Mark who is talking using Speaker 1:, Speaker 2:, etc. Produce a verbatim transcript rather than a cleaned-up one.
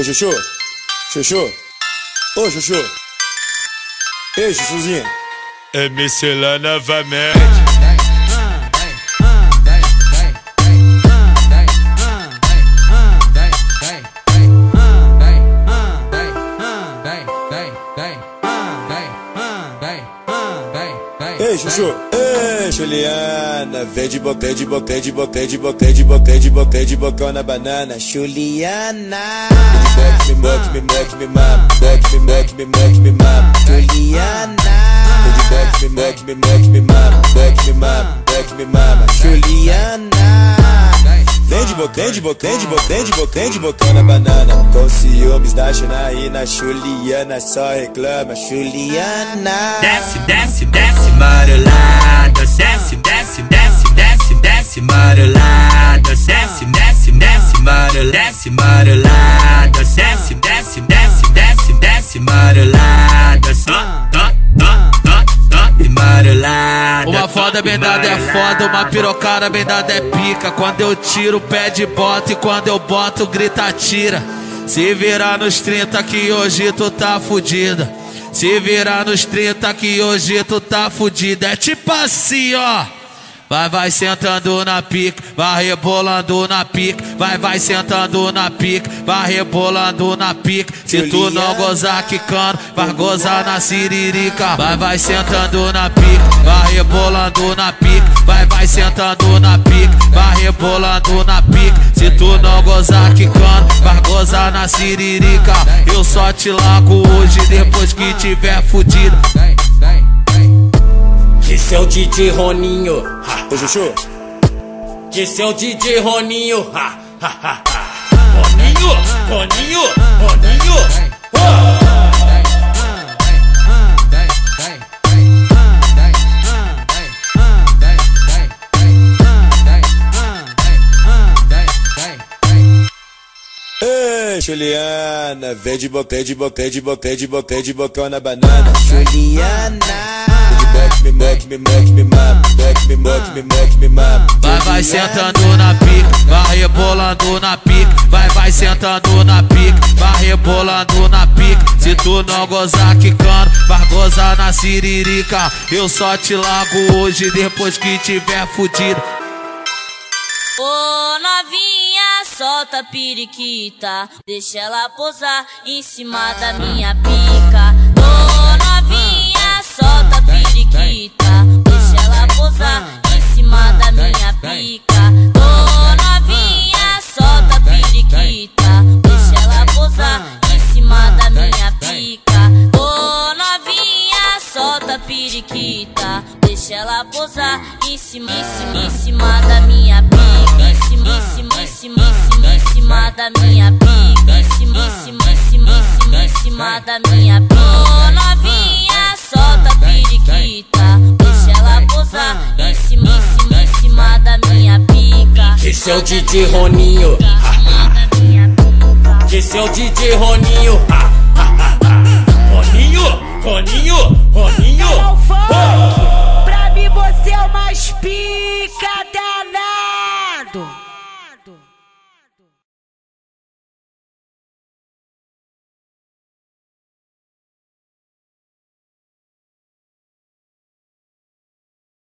Speaker 1: Ô Chuchu, Chuchu, ô Chuchu, ei Chuchuzinho.
Speaker 2: É mexer lá novamente.
Speaker 1: Ei Chuchu, ei Juliana, vem de boca, de boca, de boca, de boca, de boca, de boca, de bocão na banana. Juliana, me moque, me moque, me mama, moque, me moque, me moque, me mama. Juliana, me moque, me moque, me mama, moque, me mama, moque, me mama. Juliana, vem de boca, de boca, de boca, de boca, de bocão na banana. Com ciúmes da Janaína, Juliana só reclama. Juliana,
Speaker 3: desce, desce, desce, marolada. Desce, desce, desce, desce, desce, marolada. Desce, desce, desce, marolada. Desce, marolada. Desce, desce, desce, desce, desce, marolada. Só, tó, tó, tó, tó, marolada.
Speaker 4: Uma foda bem dada é foda, uma pirocada bem dada é pica. Quando eu tiro, pede bota, e quando eu boto, grita tira. Se virar nos trinta que hoje tu tá fudida. Se virar nos trinta que hoje tu tá fudida. É tipo assim, ó. Vai, vai sentando na pica, vai rebolando na pica. Vai, vai sentando na pica, vai rebolando na pica. Se tu não gozar quicando, vai gozar na siririca. Vai, vai sentando na pica, vai rebolando na pica. Vai, vai sentando na pica, vai rebolando na pica. Se tu não gozar quicando, vai gozar na siririca. Eu só te largo hoje depois que tiver fudido.
Speaker 5: Esse é o D J Roninho,
Speaker 1: ô Chuchu,
Speaker 5: esse é o D J Roninho, ha, ha, ha, ha. Roninho, Roninho, Roninho, oh.
Speaker 1: ei Juliana, vem de boca, de boca, de boca, de boca, de bocão na banana. Juliana, me moque, me moque, me mama, moque, me moque, me moque, me mama.
Speaker 4: Vai, vai sentando na pica, vai rebolando na pica. Vai, vai sentando na pica, vai rebolando na pica. Se tu não gozar quicando, vai gozar na siririca. Eu só te largo hoje depois que tiver fudido.
Speaker 6: Ô novinha, solta a periquita, deixa ela posar em cima da minha pica. Ô novinha, solta a periquita, deixa ela posar em cima da minha pica. Ô novinha, solta a periquita, deixa ela posar em cima da minha pica. Ô novinha, solta a periquita, deixa ela posar em cima, em cima, em cima da minha pica. Em cima, em cima, em cima, em cima, em cima da minha pica. Em cima, em cima, em cima, em cima, em cima da minha pica. Ô novinha, solta a periquita, deixa ela posar em cima, em cima, em cima da minha pica.
Speaker 5: Esse é o D J Roninho, esse é o D J Roninho, Roninho, Roninho, Roninho, oh.